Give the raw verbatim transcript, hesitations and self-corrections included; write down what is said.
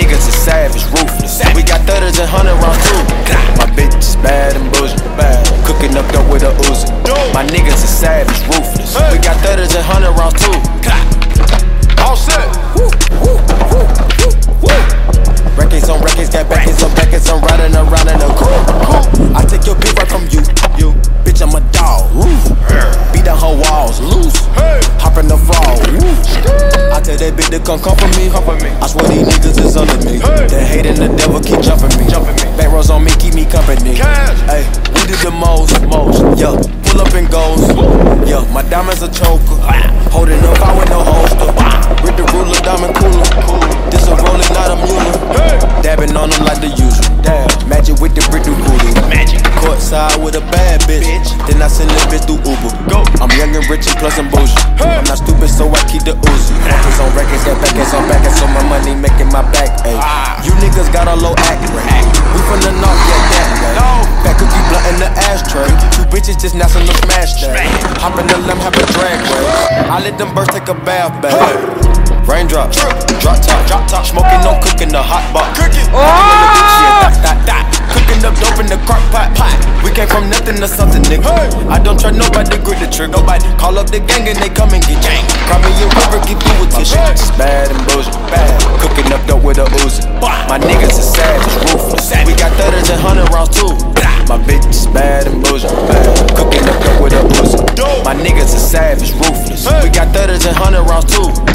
niggas is savage, ruthless. We got thudders and hundred rounds too. My bitch is bad and bullshit, bad. Cooking up dope with a Uzi. My niggas is savage, ruthless. We got thudders and hundred rounds too. All set. Records on records, got backers on backers. I'm riding around in a coupe. I take your bitch right from you. You, bitch, I'm a dog. Beat down her walls, loose. Hop in the fall. I tell that bitch to come come for me. I swear these niggas is under me. They hating the devil keep jumping me. Back rows on me, keep me company. Hey, we did the most, most. Yeah, pull up and goes. Yeah, my diamonds a choker. Holding up, I with no holster. With the ruler, diamond cooler. This a rolling, not a mule. Dabbing on them like the usual. Damn, magic with the brick do voodoo. Magic. Courtside with a bad bitch. bitch. Then I send this bitch through Uber. Go. I'm young and rich and plus I'm bougie. Hey. I'm not stupid, so I keep the Uzi. Records on records, got backers on backers, so my money making my back. Ay. Ah. You niggas got a low act rate. We from the north, yeah, that way. No. Back cookie blunt in the ashtray. Two bitches just national smash that. Hop in the limb, have a drag race. I let them birds take a bath, baby. Hey. Raindrop, drop top, drop top. Smoking on cooking the hot box. Cooking, oh! Shit, dot, dot, dot. Cooking up dope in the crock pot, pot. We came from nothing to something, nigga. Hey. I don't trust nobody, grip the trigger. Nobody call up the gang and they come and get gang. Cry me a river, keep you with tissue. It's bad and bullshit, bad. Cooking up dope with a Uzi. My niggas is savage, ruthless. We got thudders and hundred rounds too. My bitch is bad and bullshit, bad. Cooking up dope with a Uzi. My niggas is savage, ruthless. We got thudders and hundred rounds too.